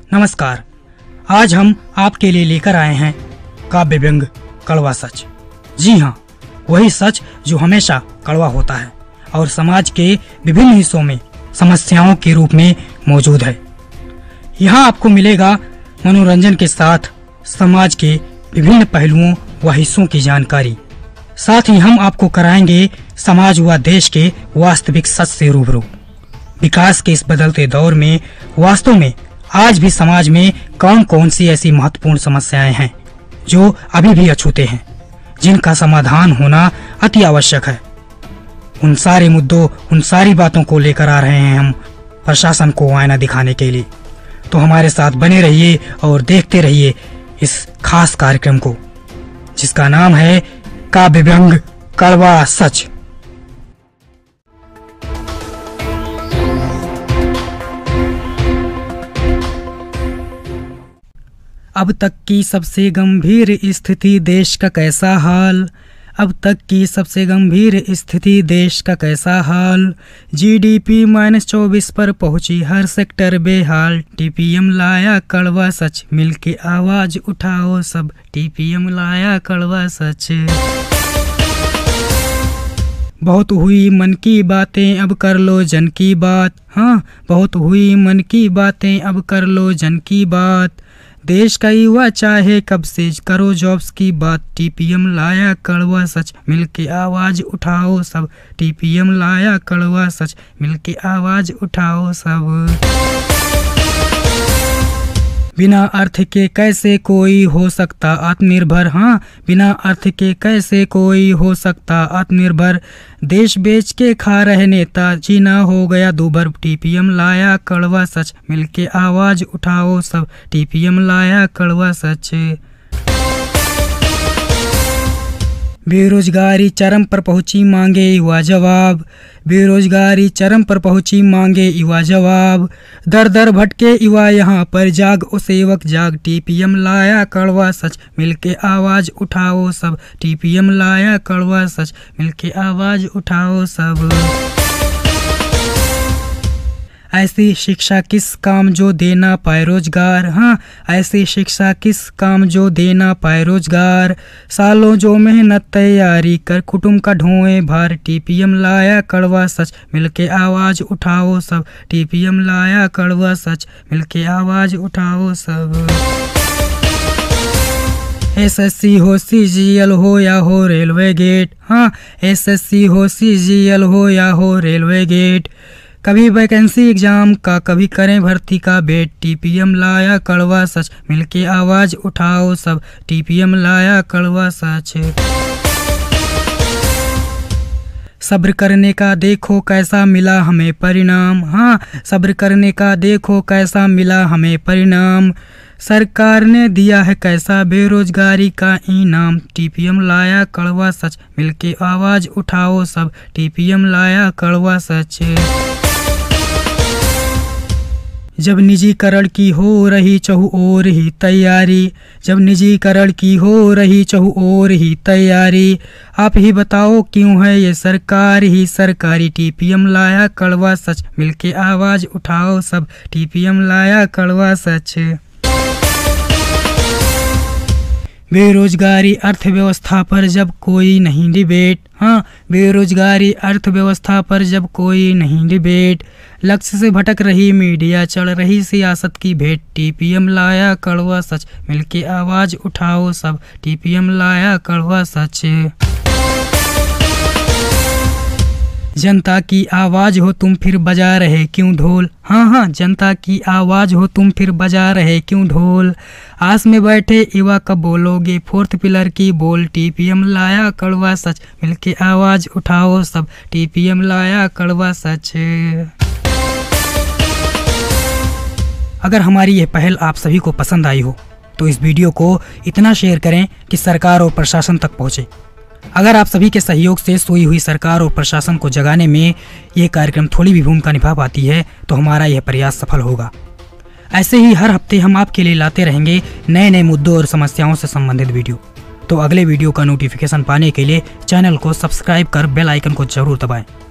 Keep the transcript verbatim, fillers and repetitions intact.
नमस्कार। आज हम आपके लिए लेकर आए हैं काव्य व्यंग कड़वा सच। जी हाँ, वही सच जो हमेशा कड़वा होता है और समाज के विभिन्न हिस्सों में समस्याओं के रूप में मौजूद है। यहाँ आपको मिलेगा मनोरंजन के साथ समाज के विभिन्न पहलुओं व हिस्सों की जानकारी। साथ ही हम आपको कराएंगे समाज व देश के वास्तविक सच से रूबरू। विकास के इस बदलते दौर में वास्तव में आज भी समाज में कौन कौन सी ऐसी महत्वपूर्ण समस्याएं हैं जो अभी भी अछूते हैं, जिनका समाधान होना अति आवश्यक है। उन सारे मुद्दों, उन सारी बातों को लेकर आ रहे हैं हम प्रशासन को आईना दिखाने के लिए। तो हमारे साथ बने रहिए और देखते रहिए इस खास कार्यक्रम को, जिसका नाम है काव्य व्यंग कड़वा सच। अब तक की सबसे गंभीर स्थिति देश का कैसा हाल, अब तक की सबसे गंभीर स्थिति देश का कैसा हाल। जीडीपी माइनस चौबीस पर पहुंची, हर सेक्टर बेहाल। टीपीएम लाया कड़वा सच, मिलके आवाज उठाओ सब। टीपीएम लाया कड़वा सच। बहुत हुई मन की बातें, अब कर लो जन की बात। हाँ, बहुत हुई मन की बातें, अब कर लो जन की बात। देश का युवा चाहे कब से करो जॉब्स की बात। टीपीएम लाया कड़वा सच, मिलके आवाज उठाओ सब। टीपीएम लाया कड़वा सच, मिलके आवाज उठाओ सब। बिना अर्थ के कैसे कोई हो सकता आत्मनिर्भर। हाँ, बिना अर्थ के कैसे कोई हो सकता आत्मनिर्भर। देश बेच के खा रहे नेता, जीना हो गया दूभर। टीपीएम लाया कड़वा सच, मिलके आवाज उठाओ सब। टीपीएम लाया कड़वा सच। बेरोजगारी चरम पर पहुंची, मांगे युवा जवाब। बेरोजगारी चरम पर पहुंची, मांगे युवा जवाब। दर दर भटके युवा यहाँ पर, जाग ओ सेवक जाग। टीपीएम लाया कड़वा सच, मिलके आवाज उठाओ सब। टीपीएम लाया कड़वा सच, मिलके आवाज उठाओ सब। ऐसी शिक्षा किस काम जो देना पाए रोजगार। हाँ, ऐसी शिक्षा किस काम जो देना पाए रोजगार। सालों जो मेहनत तैयारी कर, कुटुंब का ढोए भार। टीपीएम लाया कड़वा सच, मिलके आवाज उठाओ सब। टीपीएम लाया कड़वा सच, मिलके आवाज उठाओ सब। एसएससी हो, सीजीएल हो या हो रेलवे गेट। हाँ, एसएससी हो, सीजीएल हो या हो रेलवे गेट। कभी वैकेंसी एग्जाम का, कभी करें भर्ती का वेट। टीपीएम लाया कड़वा सच, मिलके आवाज उठाओ सब। टीपीएम लाया कड़वा सच। सब्र करने का देखो कैसा मिला हमें परिणाम। हाँ, सब्र करने का देखो कैसा मिला हमें परिणाम। सरकार ने दिया है कैसा बेरोजगारी का इनाम। टीपीएम लाया कड़वा सच, मिलके आवाज उठाओ सब। टीपीएम लाया कड़वा सच। जब निजीकरण की हो रही चहु ओर ही तैयारी। जब निजीकरण की हो रही चहु ओर ही तैयारी। आप ही बताओ क्यों है ये सरकार ही सरकारी। टीपीएम लाया कड़वा सच, मिलके आवाज उठाओ सब। टीपीएम लाया कड़वा सच। बेरोजगारी अर्थव्यवस्था पर जब कोई नहीं डिबेट। हाँ, बेरोजगारी अर्थव्यवस्था पर जब कोई नहीं डिबेट। लक्ष्य से भटक रही मीडिया, चढ़ रही सियासत की भेंट। टीपीएम लाया कड़वा सच, मिलके आवाज उठाओ सब। टीपीएम लाया कड़वा सच। जनता की आवाज हो तुम फिर बजा रहे क्यों ढोल। हाँ हाँ, जनता की आवाज हो तुम फिर बजा रहे क्यों ढोल। आस में बैठे युवा कब बोलोगे फोर्थ पिलर की बोल। टीपीएम लाया कड़वा सच, मिलके आवाज उठाओ सब। टीपीएम लाया कड़वा सच। अगर हमारी यह पहल आप सभी को पसंद आई हो तो इस वीडियो को इतना शेयर करें कि सरकार और प्रशासन तक पहुंचे। अगर आप सभी के सहयोग से सोई हुई सरकार और प्रशासन को जगाने में यह कार्यक्रम थोड़ी भी भूमिका निभा पाती है तो हमारा यह प्रयास सफल होगा। ऐसे ही हर हफ्ते हम आपके लिए लाते रहेंगे नए नए मुद्दों और समस्याओं से संबंधित वीडियो। तो अगले वीडियो का नोटिफिकेशन पाने के लिए चैनल को सब्सक्राइब कर बेल आइकन को जरूर दबाएं।